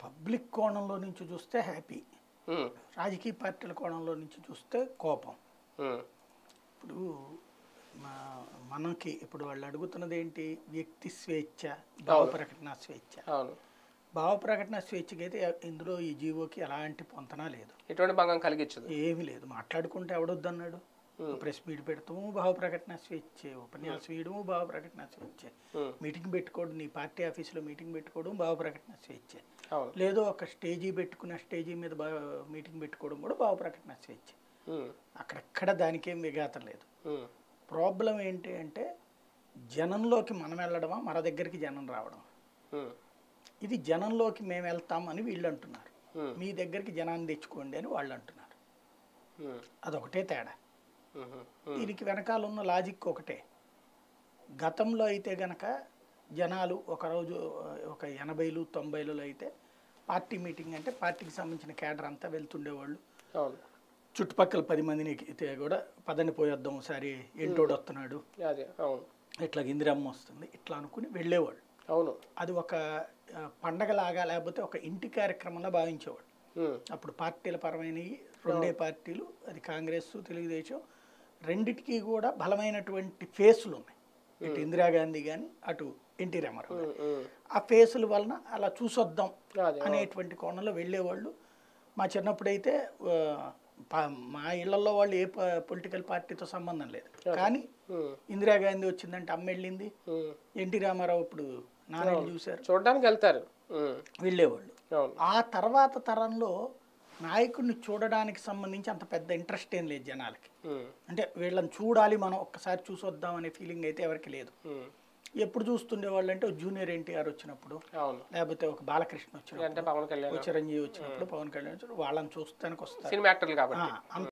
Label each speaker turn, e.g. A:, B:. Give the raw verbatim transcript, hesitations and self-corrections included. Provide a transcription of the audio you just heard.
A: Public కోణంలో నుంచి చూస్తే హ్యాపీ, రాజకీయ పార్టీల కోణంలో నుంచి చూస్తే కోపం. ఇప్పుడు మనకి ఇప్పుడు వాళ్ళు అడుగుతున్నది ఏంటి, వ్యక్తి స్వేచ్ఛ, భావ ప్రకటన స్వేచ్ఛ. భావ ప్రకటన స్వేచ్ఛకి అయితే ఇందులో ఈ జీవోకి ఎలాంటి పొంతనా లేదు,
B: ఎటువంటి భంగం కలిగించదు,
A: ఏమీ లేదు. మాట్లాడుకుంటే ఎవడొద్దన్నాడు? ప్రెస్ మీట్ పెడతాము భావ ప్రకటన స్వేచ్ఛే, ఉపన్యాసం వేయడము భావ ప్రకటన స్వేచ్ఛే, మీటింగ్ పెట్టుకోవడం, నీ పార్టీ ఆఫీసులో మీటింగ్ పెట్టుకోవడం భావ ప్రకటన స్వేచ్ఛే, లేదో ఒక స్టేజీ పెట్టుకున్న స్టేజీ మీద మీటింగ్ పెట్టుకోవడం కూడా భావ ప్రకటన స్వేచ్ఛే. అక్కడెక్కడ దానికేం విఘాతం లేదు. ప్రాబ్లం ఏంటి అంటే జనంలోకి మనం వెళ్ళడమా, మన దగ్గరికి జనం రావడమా. ఇది జనంలోకి మేము వెళ్తామని వీళ్ళు అంటున్నారు, మీ దగ్గరికి జనాన్ని తెచ్చుకోండి అని వాళ్ళు అంటున్నారు. అదొకటే తేడా. దీనికి వెనకాల ఉన్న లాజిక్ ఒకటే. గతంలో అయితే గనక జనాలు ఒకరోజు ఒక ఎనభైలు తొంభైలలో అయితే పార్టీ మీటింగ్ అంటే పార్టీకి సంబంధించిన కేడర్ అంతా వెళ్తుండేవాళ్ళు. చుట్టుపక్కల పది మందిని అయితే కూడా పదని పోయొద్దాం, ఒకసారి ఏంటోడు వస్తున్నాడు, ఇట్లా ఇందిరమ్మ వస్తుంది, ఇట్లా అనుకుని వెళ్ళేవాళ్ళు.
B: అవును,
A: అది ఒక పండగలాగా లేకపోతే ఒక ఇంటి కార్యక్రమంగా భావించేవాళ్ళు. అప్పుడు పార్టీల పరమైనవి రెండే పార్టీలు, అది కాంగ్రెస్ తెలుగుదేశం, రెండిటికి కూడా బలమైనటువంటి ఫేసులు ఉన్నాయి. ఇటు ఇందిరాగాంధీ కానీ అటు ఎన్టీ రామారావు. ఆ ఫేసుల వలన అలా చూసొద్దాం అనేటువంటి కోణంలో వెళ్ళేవాళ్ళు. మా చిన్నప్పుడైతే మా ఇళ్లలో వాళ్ళు ఏ పొలిటికల్ పార్టీతో సంబంధం లేదు, కానీ ఇందిరాగాంధీ వచ్చిందంటే అమ్మ వెళ్ళింది, ఎన్టీ రామారావు ఇప్పుడు నాన్న చూశారు,
B: చూడడానికి వెళ్తారు,
A: వెళ్ళేవాళ్ళు. ఆ తర్వాత తరంలో నాయకుడిని చూడడానికి సంబంధించి అంత పెద్ద ఇంట్రెస్ట్ ఏం లేదు జనాలకి. అంటే వీళ్ళని చూడాలి, మనం ఒక్కసారి చూసొద్దాం అనే ఫీలింగ్ అయితే ఎవరికి లేదు. ఎప్పుడు చూస్తుండేవాళ్ళు అంటే జూనియర్ ఎన్టీఆర్ వచ్చినప్పుడు, లేకపోతే ఒక బాలకృష్ణ వచ్చినప్పుడు, చిరంజీవి వచ్చినప్పుడు, పవన్ కళ్యాణ్ వచ్చినప్పుడు వాళ్ళని చూస్తానికి వస్తారు.
B: సినిమా యాక్టర్లు కాబట్టి
A: అంత